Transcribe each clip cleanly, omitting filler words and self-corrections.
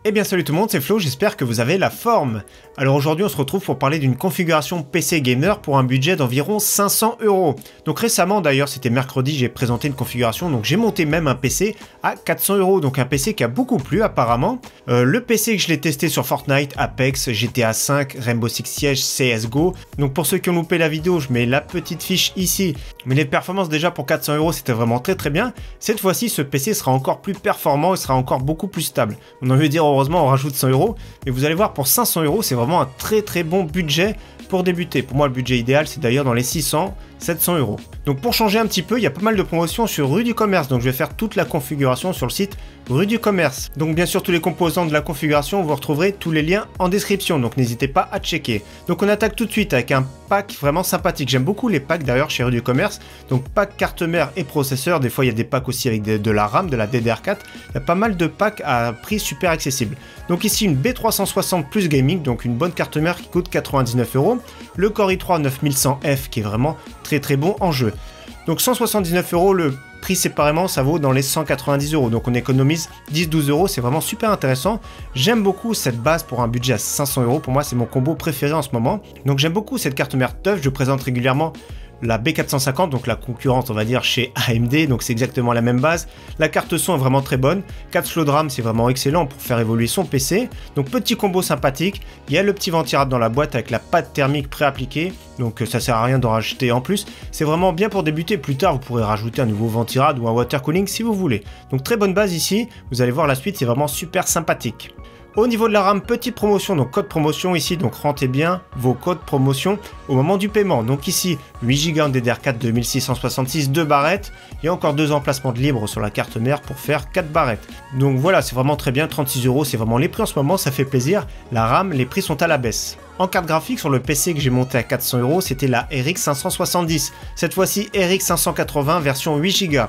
Eh bien salut tout le monde, c'est Flo, j'espère que vous avez la forme. Alors aujourd'hui on se retrouve pour parler d'une configuration PC gamer pour un budget d'environ 500 €. Donc récemment d'ailleurs, c'était mercredi, j'ai présenté une configuration, donc j'ai monté même un PC à 400 €, donc un PC qui a beaucoup plu apparemment. Le PC que je l'ai testé sur Fortnite, Apex, GTA 5, Rainbow Six Siege, CSGO. Donc pour ceux qui ont loupé la vidéo, je mets la petite fiche ici. Mais les performances déjà pour 400 € c'était vraiment très bien. Cette fois-ci ce PC sera encore plus performant et sera encore beaucoup plus stable. On a envie de dire heureusement on rajoute 100 €, mais vous allez voir pour 500 € c'est vraiment un très bon budget pour débuter. Pour moi le budget idéal c'est d'ailleurs dans les 600-700 €. Donc pour changer un petit peu, il y a pas mal de promotions sur Rue du Commerce, donc je vais faire toute la configuration sur le site Rue du Commerce. Donc bien sûr tous les composants de la configuration, vous retrouverez tous les liens en description, donc n'hésitez pas à checker. Donc on attaque tout de suite avec un pack vraiment sympathique. J'aime beaucoup les packs d'ailleurs chez Rue du Commerce. Donc pack carte mère et processeur, des fois il y a des packs aussi avec de la RAM, de la DDR4. Il y a pas mal de packs à prix super accessible. Donc ici une B360 Plus Gaming, donc une bonne carte mère qui coûte 99 €. Le Core i3 9100F qui est vraiment très bon en jeu. Donc 179 €, le prix séparément ça vaut dans les 190 €, donc on économise 10-12 €, c'est vraiment super intéressant. J'aime beaucoup cette base pour un budget à 500 €, pour moi c'est mon combo préféré en ce moment. Donc j'aime beaucoup cette carte mère TUF, je présente régulièrement la B450, donc la concurrente on va dire chez AMD, donc c'est exactement la même base. La carte son est vraiment très bonne, 4 slots de RAM c'est vraiment excellent pour faire évoluer son PC. Donc petit combo sympathique, il y a le petit ventilate dans la boîte avec la pâte thermique pré-appliquée, donc ça sert à rien d'en rajouter en plus. C'est vraiment bien pour débuter, plus tard vous pourrez rajouter un nouveau ventilate ou un water cooling si vous voulez. Donc très bonne base ici, vous allez voir la suite c'est vraiment super sympathique. Au niveau de la RAM, petite promotion, donc code promotion ici, donc rentrez bien vos codes promotion au moment du paiement. Donc ici, 8 Go en DDR4 2666, 2 barrettes, il y a encore 2 emplacements de libre sur la carte mère pour faire 4 barrettes. Donc voilà, c'est vraiment très bien, 36 €, c'est vraiment les prix en ce moment, ça fait plaisir. La RAM, les prix sont à la baisse. En carte graphique, sur le PC que j'ai monté à 400 €, c'était la RX 570. Cette fois-ci, RX 580 version 8 Go.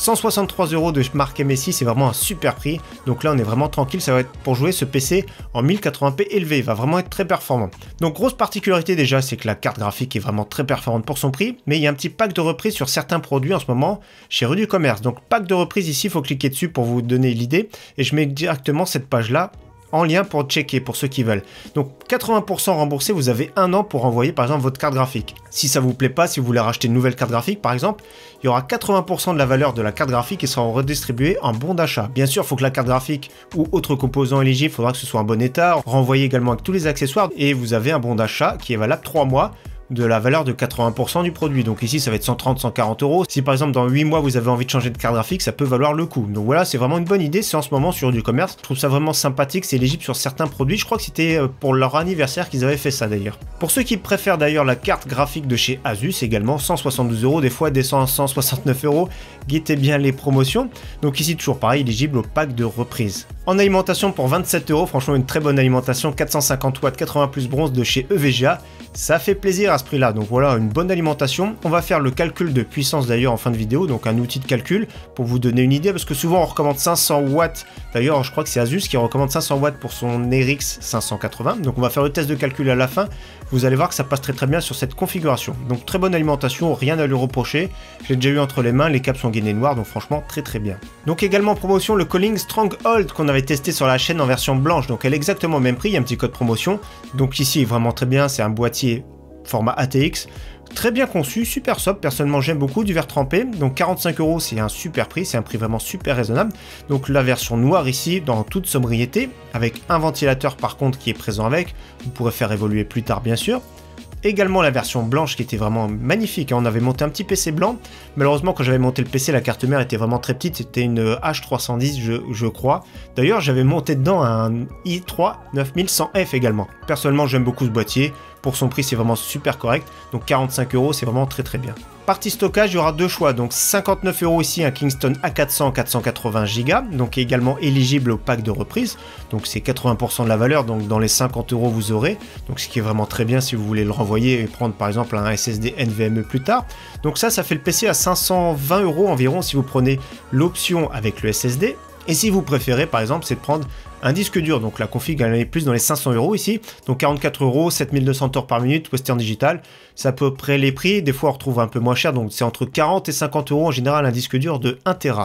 163 € de marque MSI, c'est vraiment un super prix. Donc là, on est vraiment tranquille, ça va être pour jouer ce PC en 1080p élevé. Il va vraiment être très performant. Donc grosse particularité déjà, c'est que la carte graphique est vraiment très performante pour son prix. Mais il y a un petit pack de reprise sur certains produits en ce moment chez Rue du Commerce. Donc pack de reprise ici, il faut cliquer dessus pour vous donner l'idée. Et je mets directement cette page-là en lien pour checker pour ceux qui veulent. Donc 80% remboursé, vous avez un an pour envoyer par exemple votre carte graphique. Si ça vous plaît pas, si vous voulez racheter une nouvelle carte graphique par exemple, il y aura 80% de la valeur de la carte graphique qui sera redistribuée en bon d'achat. Bien sûr, il faut que la carte graphique ou autre composant éligible, il faudra que ce soit en bon état, renvoyé également avec tous les accessoires et vous avez un bon d'achat qui est valable 3 mois. De la valeur de 80% du produit. Donc ici, ça va être 130-140 €. Si par exemple, dans 8 mois, vous avez envie de changer de carte graphique, ça peut valoir le coup. Donc voilà, c'est vraiment une bonne idée. C'est en ce moment sur du commerce. Je trouve ça vraiment sympathique. C'est éligible sur certains produits. Je crois que c'était pour leur anniversaire qu'ils avaient fait ça d'ailleurs. Pour ceux qui préfèrent d'ailleurs la carte graphique de chez Asus, également 172 €. Des fois, descend à 169 €. Guettez bien les promotions. Donc ici, toujours pareil, éligible au pack de reprise. En alimentation pour 27 €, franchement une très bonne alimentation, 450 watts, 80 plus bronze de chez EVGA, ça fait plaisir à ce prix là, donc voilà une bonne alimentation. On va faire le calcul de puissance d'ailleurs en fin de vidéo, donc un outil de calcul pour vous donner une idée, parce que souvent on recommande 500 watts, d'ailleurs je crois que c'est Asus qui recommande 500 watts pour son RX 580, donc on va faire le test de calcul à la fin, vous allez voir que ça passe très bien sur cette configuration. Donc très bonne alimentation, rien à lui reprocher, j'ai déjà eu entre les mains, les câbles sont gainés noirs, donc franchement très bien. Donc également en promotion le Calling Stronghold qu'on avait testé sur la chaîne en version blanche, donc elle est exactement au même prix, il y a un petit code promotion, donc ici vraiment très bien, c'est un boîtier format ATX, très bien conçu, super sobre, personnellement j'aime beaucoup, du verre trempé, donc 45 € c'est un super prix, c'est un prix vraiment super raisonnable. Donc la version noire ici, dans toute sobriété, avec un ventilateur par contre qui est présent avec, vous pourrez faire évoluer plus tard bien sûr. Également la version blanche qui était vraiment magnifique, on avait monté un petit PC blanc, malheureusement quand j'avais monté le PC la carte mère était vraiment très petite, c'était une H310 je crois, d'ailleurs j'avais monté dedans un i3 9100F également. Personnellement j'aime beaucoup ce boîtier, pour son prix c'est vraiment super correct, donc 45 € c'est vraiment très bien. Partie stockage, il y aura deux choix, donc 59 € ici un Kingston A400 480 Go, donc également éligible au pack de reprise, donc c'est 80% de la valeur, donc dans les 50 € vous aurez, donc ce qui est vraiment très bien si vous voulez le renvoyer et prendre par exemple un SSD NVMe plus tard. Donc ça fait le PC à 520 € environ si vous prenez l'option avec le SSD. Et si vous préférez, par exemple, c'est de prendre un disque dur. Donc la config, elle est plus dans les 500 € ici. Donc 44 €, 7200 tours par minute, Western Digital. C'est à peu près les prix. Des fois, on retrouve un peu moins cher. Donc c'est entre 40 et 50 € en général un disque dur de 1 Tera.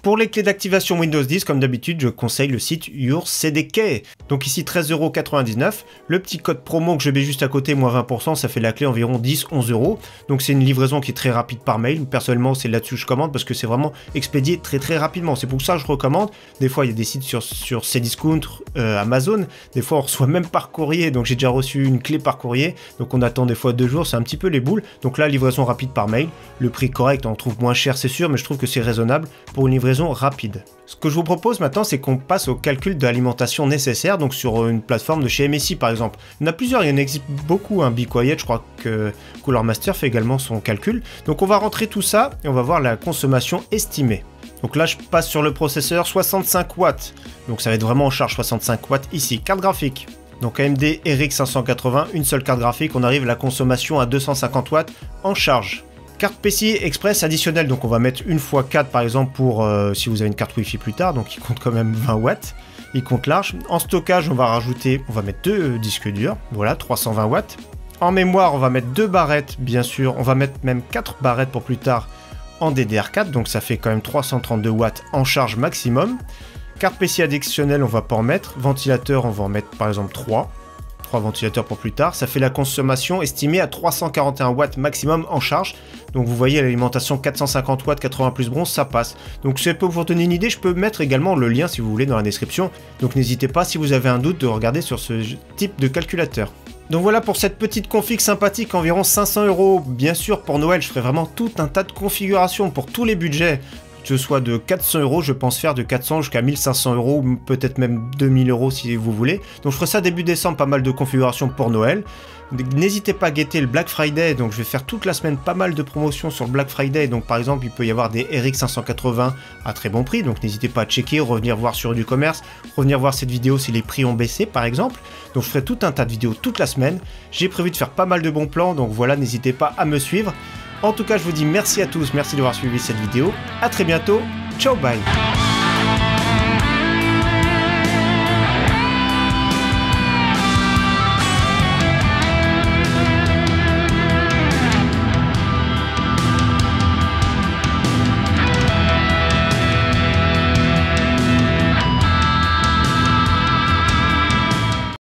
Pour les clés d'activation Windows 10, comme d'habitude, je conseille le site YourCDK. Donc ici 13,99 €. Le petit code promo que je mets juste à côté, moins 20%, ça fait la clé environ 10-11 €. Donc c'est une livraison qui est très rapide par mail. Personnellement, c'est là-dessus que je commande parce que c'est vraiment expédié très rapidement. C'est pour ça que je recommande. Des fois, il y a des sites sur Cdiscount, Amazon. Des fois, on reçoit même par courrier. Donc j'ai déjà reçu une clé par courrier. Donc on attend des fois 2 jours. C'est un petit peu les boules. Donc là, livraison rapide par mail. Le prix correct, on trouve moins cher, c'est sûr, mais je trouve que c'est raisonnable pour une livraison rapide. Ce que je vous propose maintenant, c'est qu'on passe au calcul de l'alimentation nécessaire, donc sur une plateforme de chez MSI par exemple. Il y en a plusieurs, il y en existe beaucoup, Be Quiet, je crois que Cooler Master fait également son calcul. Donc on va rentrer tout ça et on va voir la consommation estimée. Donc là, je passe sur le processeur 65 watts, donc ça va être vraiment en charge 65 watts ici. Carte graphique. Donc AMD RX 580, une seule carte graphique, on arrive à la consommation à 250 watts en charge. Carte PCI Express additionnelle, donc on va mettre une fois 4 par exemple pour si vous avez une carte Wi-Fi plus tard, donc il compte quand même 20 watts, il compte large. En stockage, on va mettre 2 disques durs, voilà, 320 watts. En mémoire, on va mettre 2 barrettes, bien sûr, on va mettre même 4 barrettes pour plus tard en DDR4, donc ça fait quand même 332 watts en charge maximum. Carte PCI additionnelle, on va pas en mettre. Ventilateur, on va en mettre par exemple 3 ventilateurs pour plus tard, ça fait la consommation estimée à 341 watts maximum en charge. Donc vous voyez l'alimentation 450 watts, 80 plus bronze, ça passe. Donc c'est pour vous donner une idée, je peux mettre également le lien si vous voulez dans la description. Donc n'hésitez pas si vous avez un doute de regarder sur ce type de calculateur. Donc voilà pour cette petite config sympathique, environ 500 €. Bien sûr pour Noël je ferai vraiment tout un tas de configurations pour tous les budgets. Que ce soit de 400 €, je pense faire de 400 jusqu'à 1500 €, ou peut-être même 2000 € si vous voulez. Donc je ferai ça début décembre, pas mal de configurations pour Noël. N'hésitez pas à guetter le Black Friday, donc je vais faire toute la semaine pas mal de promotions sur le Black Friday. Donc par exemple, il peut y avoir des RX 580 à très bon prix, donc n'hésitez pas à checker, revenir voir sur du commerce, revenir voir cette vidéo si les prix ont baissé par exemple. Donc je ferai tout un tas de vidéos toute la semaine. J'ai prévu de faire pas mal de bons plans, donc voilà, n'hésitez pas à me suivre. En tout cas, je vous dis merci à tous, merci d'avoir suivi cette vidéo. À très bientôt, ciao, bye.